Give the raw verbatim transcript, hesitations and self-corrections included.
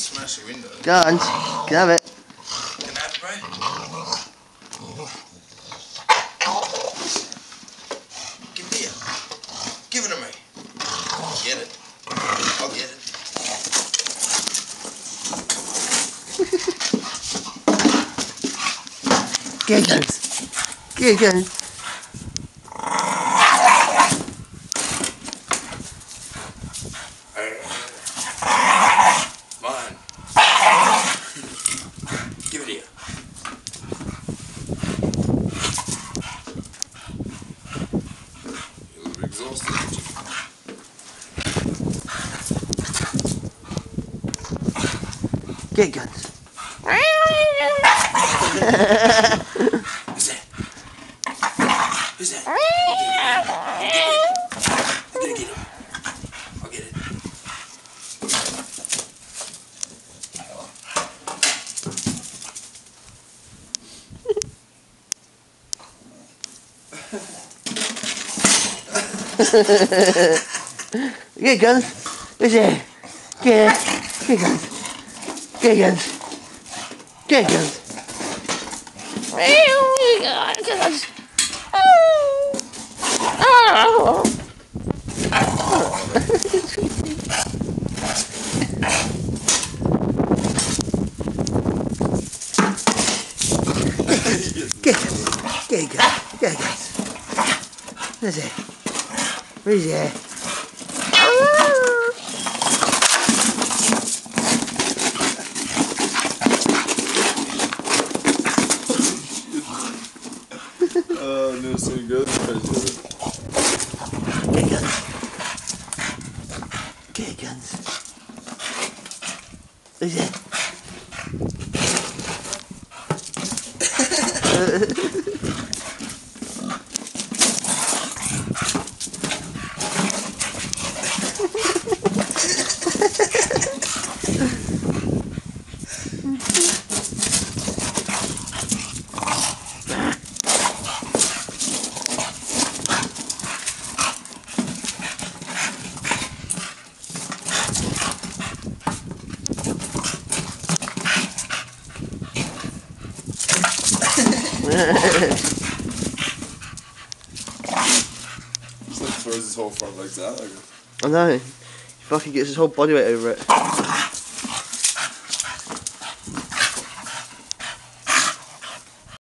smash your window. Go on, can have it. Can I have it, bro? Give it here. Give it to me. Get it. I'll get it. Here it goes. Here it goes. Mine. Give it here. You're a little bit exhausted, aren't you? Get guns. Who's that? Who's that? I'll get it. I'll get it. Get guns. Who's there? Get Get guns. Get guns. Get guns. Guns. Oh. Get guns. Get guns. Get guns. Where's it? Where's it? Oh, I've never seen girls crazy. Get guns. Get guns. Who's it? Just like throws his whole front legs out. Like I know. He fucking gets his whole body weight over it.